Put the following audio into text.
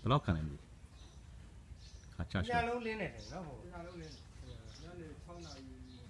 လောက်ခံနိုင်ပြီခါချညရှော့လုံးလင်းနေတယ်နော်ဟိုညလုံးလင်းညနေ6 နာရီ